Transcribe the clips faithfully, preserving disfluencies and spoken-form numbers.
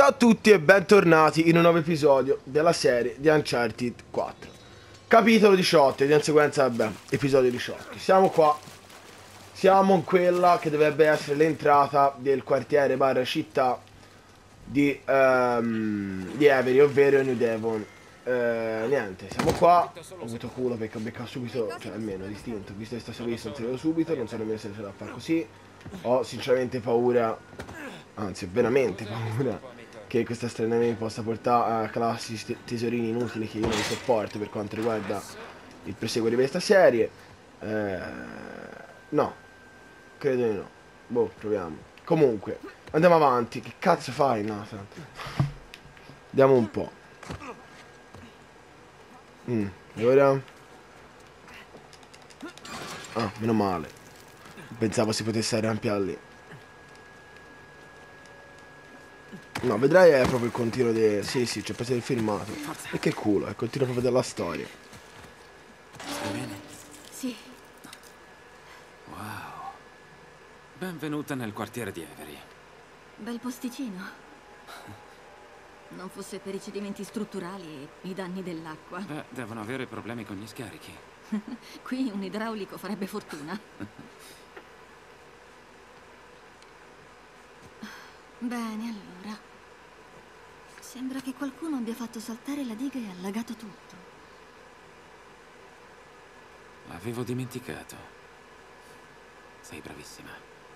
Ciao a tutti e bentornati in un nuovo episodio della serie di Uncharted quattro. Capitolo diciotto e di conseguenza, vabbè, episodio diciotto. Siamo qua. Siamo in quella che dovrebbe essere l'entrata del quartiere barra città di, um, di Avery, ovvero New Devon. Uh, niente, siamo qua. Ho avuto culo perché ho beccato subito, cioè almeno distinto. Visto che sta servizio non se subito, non so nemmeno se ce la fa così. Ho sinceramente paura, anzi ho veramente paura che questa strana mi possa portare a classici tesorini inutili che io non sopporto per quanto riguarda il proseguo di questa serie. Eh, no, credo di no. Boh, proviamo. Comunque, andiamo avanti. Che cazzo fai, Nathan? Andiamo un po'. Mm, e ora? Ah, meno male. Pensavo si potesse arrampiare lì. No, vedrai è proprio il continuo del... Sì, sì, c'è preso il filmato. E che culo, è il continuo proprio della storia. Stai bene? Sì. Wow. Benvenuta nel quartiere di Avery. Bel posticino. Non fosse per i cedimenti strutturali e i danni dell'acqua. Beh, devono avere problemi con gli scarichi. Qui un idraulico farebbe fortuna. Bene, allora. Sembra che qualcuno abbia fatto saltare la diga e allagato tutto. L'avevo dimenticato. Sei bravissima.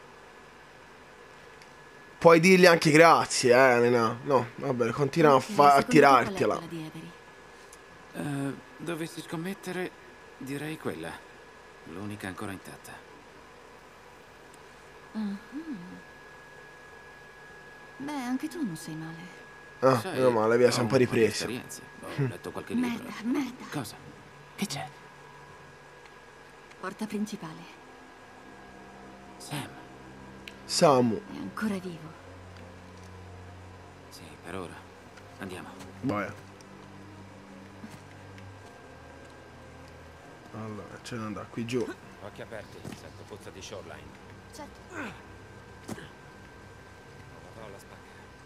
Puoi dirgli anche grazie, eh, Elena. No, vabbè, continua a, fa a tirartela. Uh, dovessi scommettere, direi quella. L'unica ancora intatta. Uh-huh. Beh, anche tu non sei male. Ah, Sai, meno male, via, ho siamo un po' un po' di ripresi. esperienze. Ho letto qualche libro. Merda, merda. Cosa? Che c'è? Porta principale. Sam. Samu. È ancora vivo. Sì, per ora. Andiamo. Vai. Allora, ce ne andrà qui giù. Occhi aperti, sento puzza di shoreline. Certo. Vado alla spacca.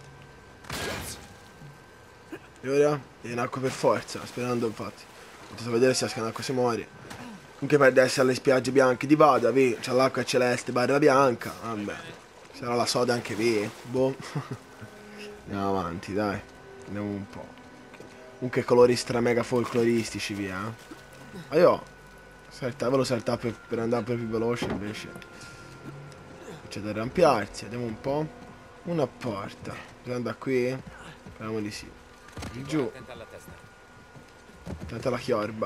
E ora? È in acqua per forza, sperando infatti. Ho dovuto vedere se esce in acqua si muore. Comunque per essere alle spiagge bianche di Vada, vi, c'è l'acqua celeste barra bianca. Vabbè. Sarà la soda anche vi. Boh. Andiamo avanti, dai. Andiamo un po'. Comunque colori stra mega folcloristici via. Ma io saltavo saltare per, per andare per più veloce invece. C'è da arrampiarsi, andiamo un po'. Una porta. Bisogna andare qui? Speriamo di sì. Di giù. Attenta alla testa. Tenta la chiorba.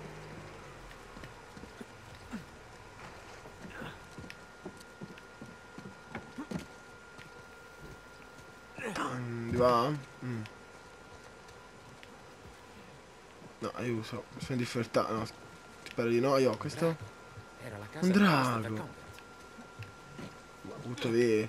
Di va? Mm. No, aiuto. Sono in difficoltà. No, spero di no. Io ho questo. Era la casa Un di drago. Christopher Butto via.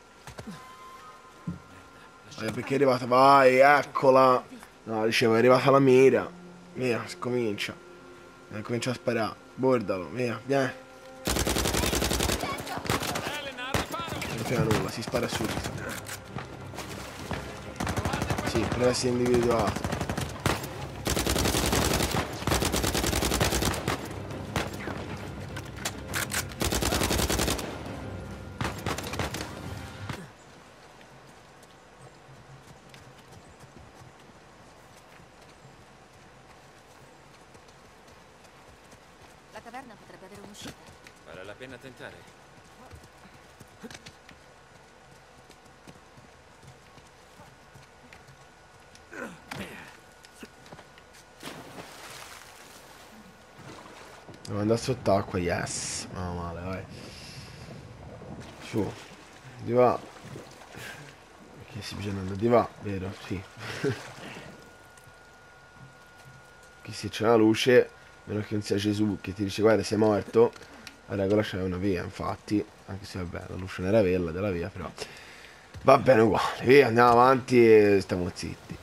Vai, perché è arrivata? Vai, eccola. No, dicevo, è arrivata la mira. Via, scomincia. E comincia a sparare. Bordalo, via, vieni. Non frega nulla, si spara subito. Sì, per essere individuato. La caverna potrebbe avere un'uscita. Vale la pena tentare. Devo andare sott'acqua, yes. No, male, vai. Su. Di va. Perché si bisogna andare di va, vero? Sì. Qui se c'è la luce, meno che non sia Gesù che ti dice guarda sei morto, la regola c'è una via, infatti, anche se vabbè la luce non era bella della via, però va bene uguale, via, andiamo avanti e stiamo zitti.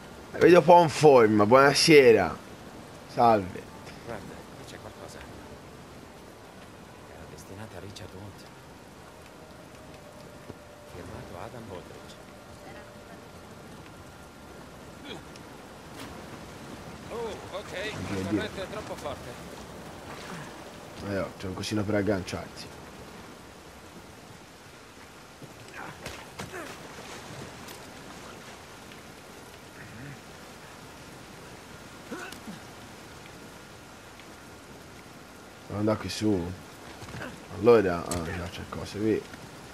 Vedo un po' in forma, buonasera. Salve. Guarda, qui c'è qualcosa. Ok, Che il dire. corrente è troppo forte. Eh, oh, c'è un cosino per agganciarsi. Devo andare qui su. Allora, ah, già c'è cose qui.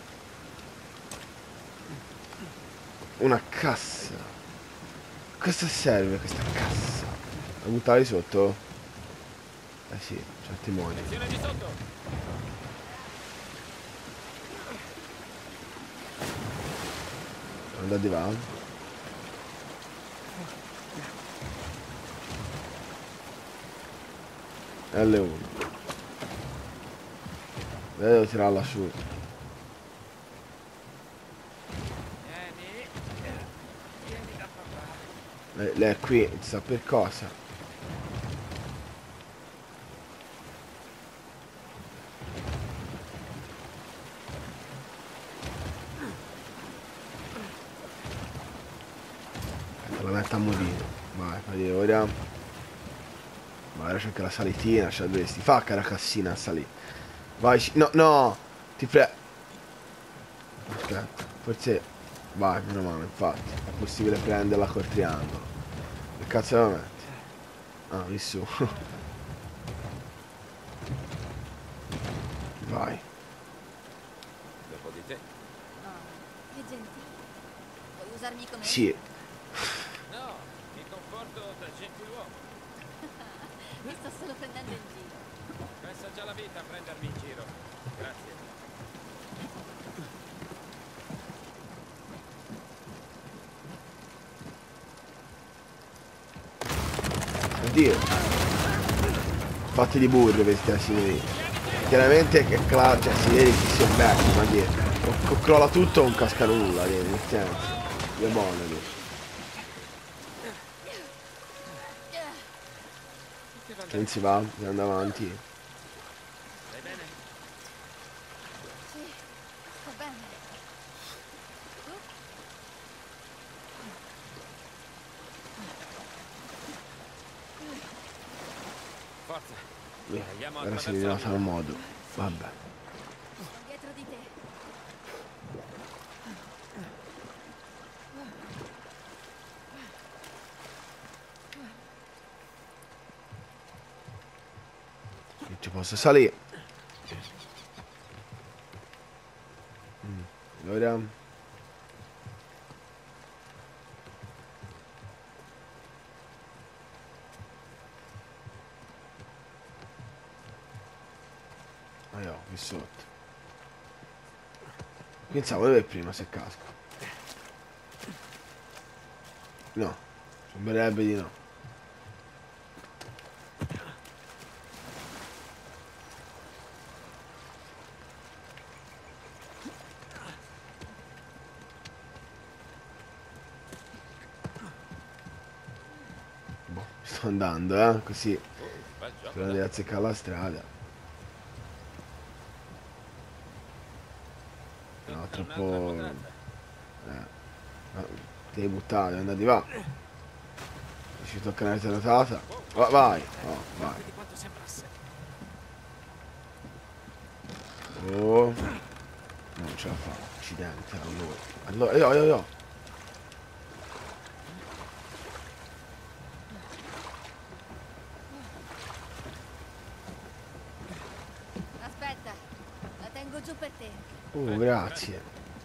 Una cassa. Cosa serve questa cassa? La buttavi sotto? Eh sì, c'è il timone. Attenzione di sotto! Andate di va. L uno. Devo tirarla su. Vieni. Vieni da papà. Lei, lei è qui, sta per cosa? Te la metto a modino. Vai, vai, ora. Ma ora c'è anche la salitina, ce la dovresti fare cara cassina a salire. Vai, no, no, ti prego. Aspetta, forse. Vai, meno male, infatti. È possibile prenderla col triangolo. Che cazzo la metti? Ah, lì su. Vai. Dopo di te. Oh, che gentile. Vuoi usarmi come... Sì. No, mi comporto da gentiluomo. Mi sto solo prendendo in giro. Pensa già la vita a prendermi in giro. Grazie. Oddio. Fatti di burro questi asini. Chiaramente che cla cioè si vede che si è becco, ma che o, o crolla tutto o non casca nulla, vedi, nel senso. Io buono lì. Che non si va? Andiamo avanti. Stai bene? Sì, sto bene. Tu? Forza. Via. Andiamo Ora si è attraverso la rivelato al modo. Vabbè. Sono dietro di te. Non ci posso salire. Mm. Allora. Ah no, qui sotto. Pensavo dove prima se casco. No, sembrerebbe di no. Boh, sto andando, eh, così. Bel gioco. Spero di azzeccare la strada. No, Un'altra troppo... quadrata. Ah, ti devi buttare, andati va. Ci tocca una notata. Va, vai, oh, vai. Di quanto sembrasse. Oh. Non ce la fa, accidente, allora. Allora, io, io, io. Aspetta, la tengo giù per te. Oh, grazie.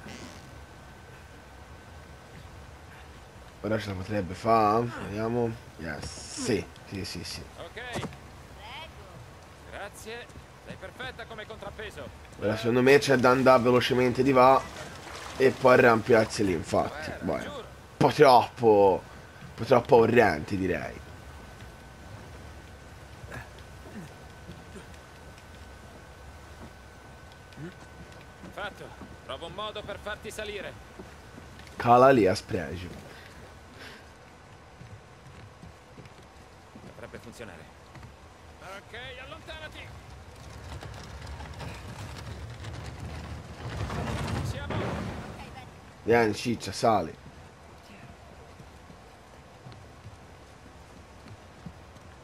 Ora ce la potrebbe fare. Vediamo. Yes. Sì, sì, sì, sì. Ok, Prego. grazie. Sei perfetta come contrappeso. Ora secondo me c'è da andare velocemente di va e poi arrampiarsi lì, infatti. Vai. Un po' troppo. Un po' troppo orrente, direi. Fatto. Trovo un modo per farti salire. Cala lì a spregio. Dovrebbe funzionare. Ok, allontanati. Siamo. Vieni, ciccia, sali.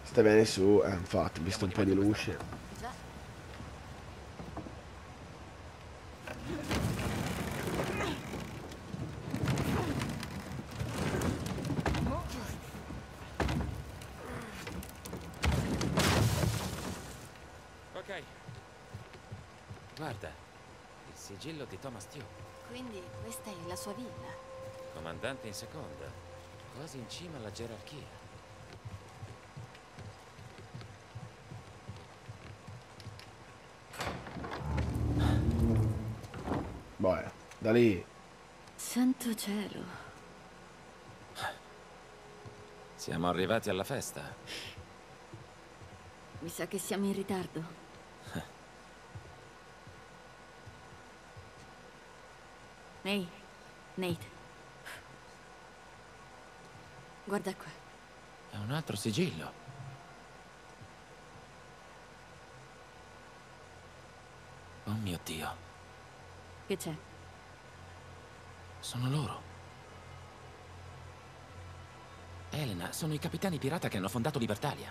Sta bene su, eh, infatti, visto un po' di luce. Già. Ok. Guarda, il sigillo di Thomas Tew, Quindi questa è la sua villa. comandante in seconda, quasi in cima alla gerarchia. Boh, da lì. Santo cielo. Siamo arrivati alla festa. Mi sa che siamo in ritardo. Ehi, Nate. Guarda qua. È un altro sigillo. Oh mio Dio, Che c'è? sono loro. Elena, sono i capitani pirata che hanno fondato Libertalia.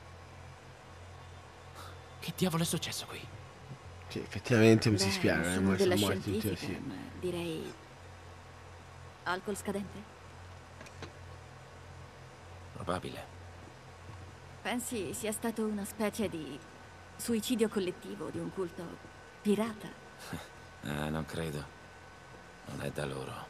Che diavolo è successo qui? Sì, effettivamente mi si Beh, spiega, non eh, sono ma della sono morti tutti scientifica, assieme. ma direi... Alcol scadente? Probabile. Pensi sia stato una specie di suicidio collettivo di un culto pirata? Ah, non credo. Non è da loro.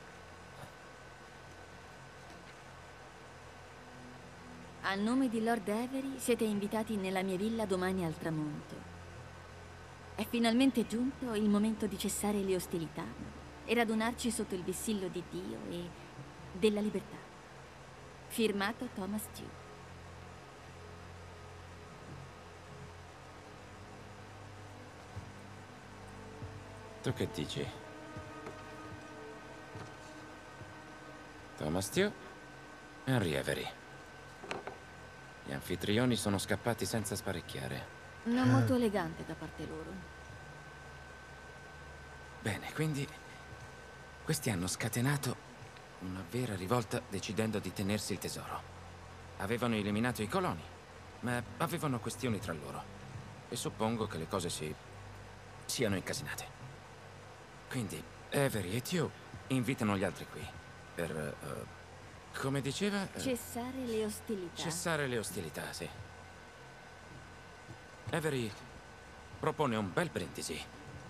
A nome di Lord Avery siete invitati nella mia villa domani al tramonto. È finalmente giunto il momento di cessare le ostilità e radunarci sotto il vessillo di Dio e della libertà. Firmato Thomas Tew. Tu che dici? Thomas Tew? Henry Avery. Gli anfitrioni sono scappati senza sparecchiare. Non molto elegante da parte loro. Bene, quindi questi hanno scatenato una vera rivolta decidendo di tenersi il tesoro. Avevano eliminato i coloni, ma avevano questioni tra loro. E suppongo che le cose si siano incasinate. Quindi Avery e Tew invitano gli altri qui per, eh, come diceva, eh, Cessare le ostilità. cessare le ostilità, sì. Avery propone un bel brindisi.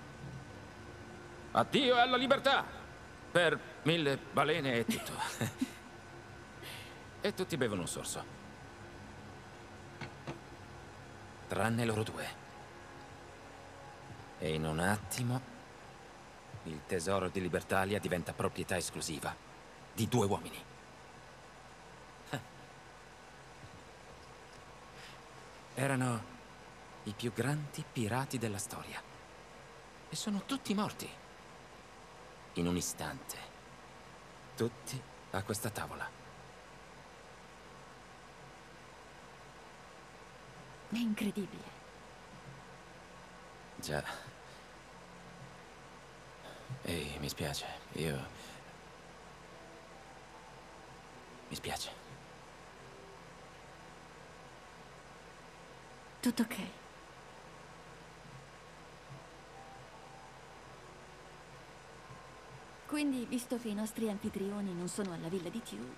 Addio alla libertà! Per mille balene e tutto. E tutti bevono un sorso. Tranne loro due. E in un attimo il tesoro di Libertalia diventa proprietà esclusiva di due uomini. Erano i più grandi pirati della storia. E sono tutti morti. In un istante. Tutti a questa tavola. È incredibile. Già. Ehi, mi spiace. Io... Mi spiace. Tutto ok. Quindi, visto che i nostri anfitrioni non sono alla villa di Tew,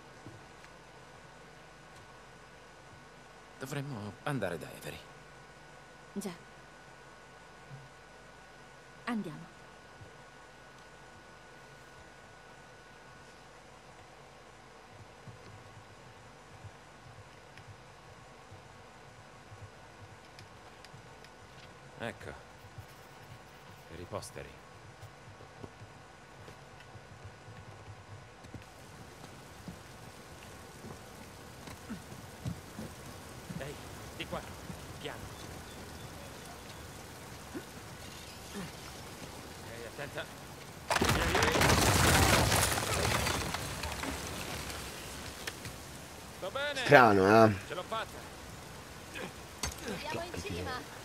Dovremmo andare da Avery. già. Andiamo. Ecco. Per i posteri. Ehi, di qua. Piano. Ehi, attenta. Ehi. Va bene. Strano, eh? Ce l'ho fatta. Andiamo in cima.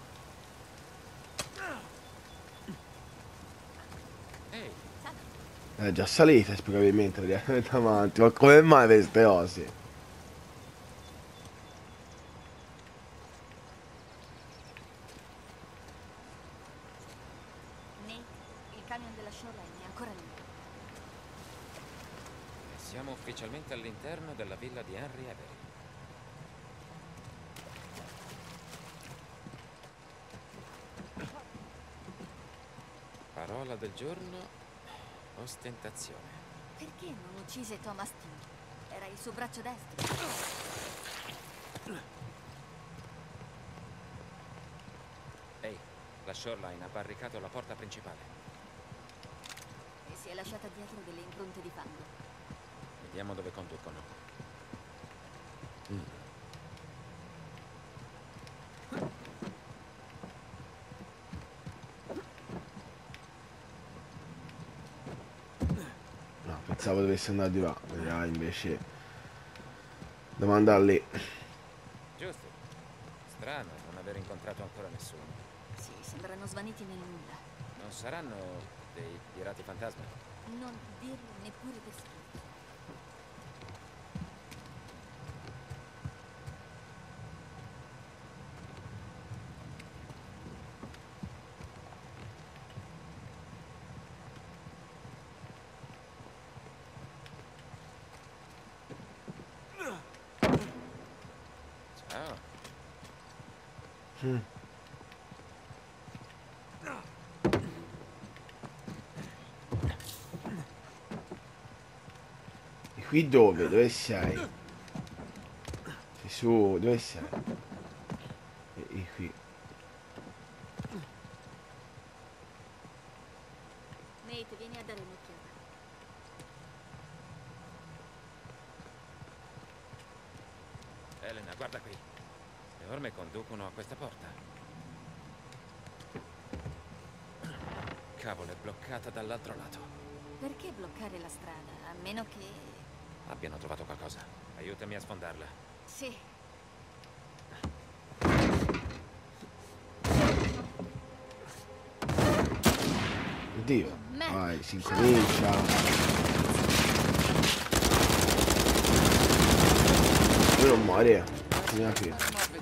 Ehi, È già salita, spiegabilmente, praticamente avanti. Ma come mai queste osi? Nate, il camion della Shoreline è ancora lì. Siamo ufficialmente all'interno della villa di Henry Avery. Parola del giorno, ostentazione. Perché non uccise Thomas Tew? Era il suo braccio destro. Ehi, la Shoreline ha barricato la porta principale. E si è lasciata dietro delle impronte di fango. Vediamo dove conducono. Mm. No, pensavo dovesse andare di là, ah, invece devo andare lì. Giusto. Strano non aver incontrato ancora nessuno. Sì, sembrano svaniti nel nulla. Non saranno dei pirati fantasma? Non dirlo neppure per scherzo. Ciao. Mm. E qui dove? Dove sei? Sei su, dove sei? E, e qui. Nate, vieni a dare un'occhiata. Elena, guarda qui. Le orme conducono a questa porta. Cavolo, è bloccata dall'altro lato. Perché bloccare la strada? A meno che... Abbiano trovato qualcosa. Aiutami a sfondarla. Sì. Oddio. Merda. Vai, si incomincia. Io non muore. Vieni qui.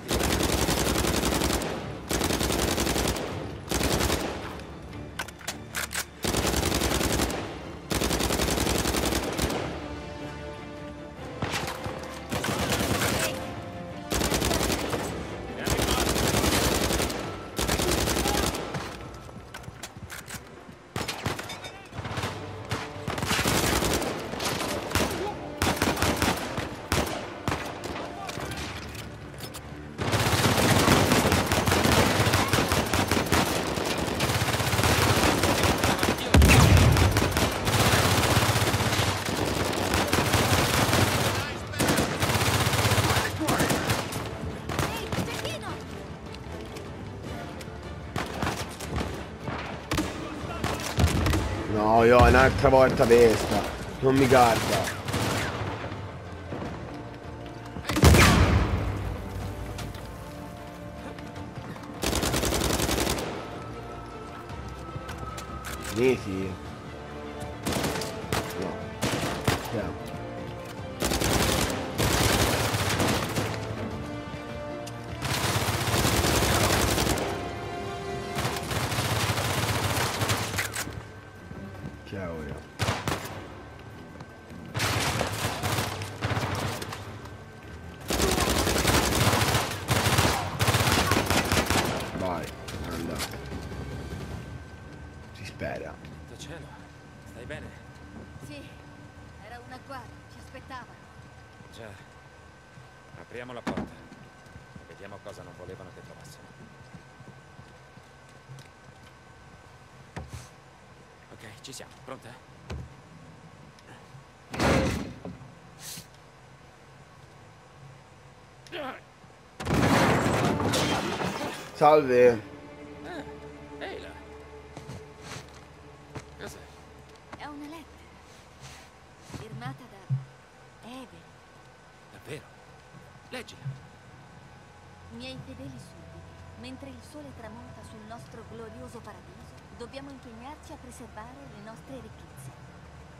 No, io un'altra volta questa. Non mi guarda. Finiti? No. Andiamo. Cavolo. Vai, anda. Si spera. Santo cielo, stai bene? Sì, era una qua, ci aspettavano. Già. Apriamo la porta. Vediamo cosa non volevano che trovassero. Ok, ci siamo. Pronta? Salve. Ah, ehi là. Cos'è? È una lettera. Firmata da... Eve. Davvero? Leggila. Miei fedeli sudditi, mentre il sole tramonta sul nostro glorioso paradiso, dobbiamo impegnarci a preservare le nostre ricchezze.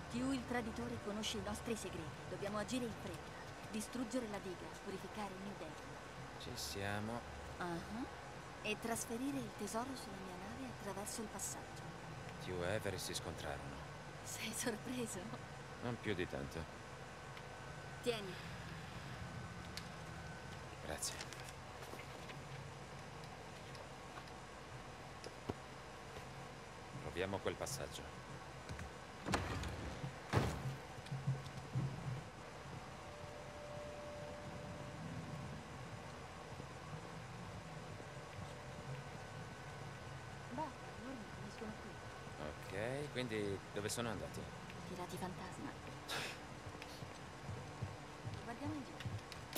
Tiu, il traditore, conosce i nostri segreti. Dobbiamo agire in fretta. Distruggere la diga, purificare New Delhi. Ci siamo. Uh-huh. E trasferire il tesoro sulla mia nave attraverso il passaggio. Tiu e Avery si scontrarono. Sei sorpreso? Non più di tanto. Tieni. Grazie. Proviamo quel passaggio. Ok, quindi dove sono andati? Pirati fantasma. Guardiamo in giro.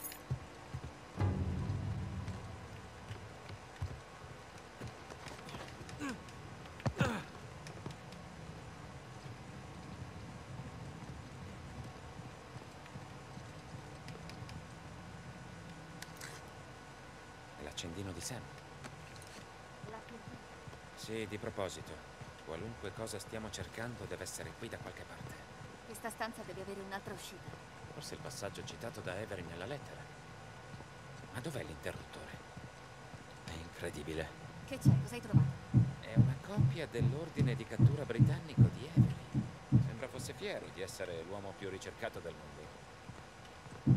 È l'accendino di Sam. La più- Sì, di proposito. Qualunque cosa stiamo cercando deve essere qui da qualche parte. Questa stanza deve avere un'altra uscita. Forse il passaggio citato da Avery nella lettera. Ma dov'è l'interruttore? È incredibile. Che c'è? Cosa hai trovato? È una copia dell'ordine di cattura britannico di Avery. Sembra fosse fiero di essere l'uomo più ricercato del mondo.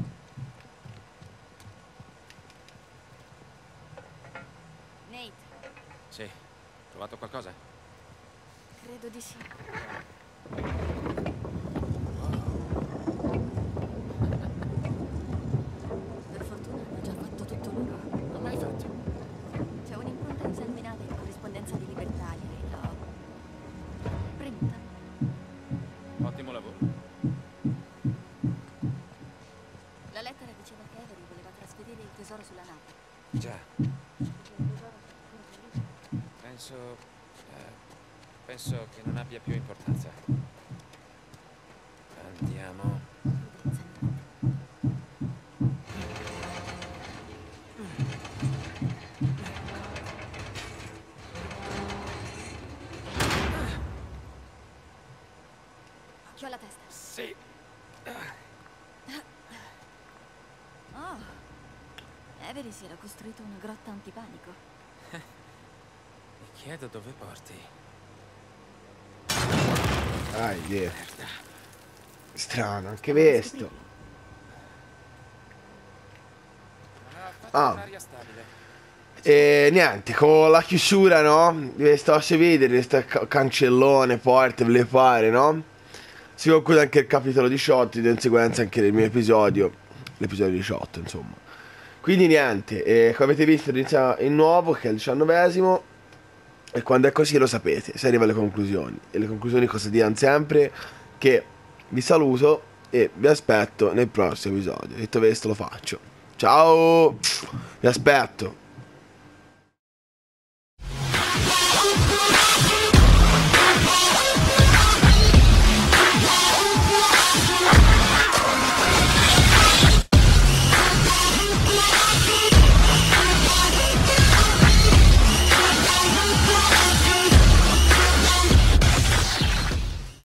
Nate, Sì, trovato qualcosa? credo di sì. Per fortuna hanno già fatto tutto loro. Come hai fatto? C'è un'impronta insanguinata in corrispondenza di libertaria e l'ho premuta. Ottimo lavoro. La lettera diceva che Avery voleva trasferire il tesoro sulla nave. Già, Il tesoro si lì. penso... eh, penso che non abbia più importanza. Andiamo. Prudenza, Nate. Occhio alla testa. Sì. Oh, Avery si era costruito una grotta antipanico. Mi chiedo dove porti. Ah, yeah. Strano, anche questo. Non ha fatto Ah. un'aria stabile. E niente, con la chiusura, no? Di questa osse vedere, questa ca- cancellone, porte, ve le pare, no? Si conclude anche il capitolo diciotto, di conseguenza anche del mio episodio, l'episodio diciotto, insomma. Quindi niente, eh, come avete visto inizia il nuovo, che è il diciannovesimo, e quando è così lo sapete, si arriva alle conclusioni. E le conclusioni cosa dicono sempre? Che vi saluto e vi aspetto nel prossimo episodio. Detto questo lo faccio. Ciao! Vi aspetto!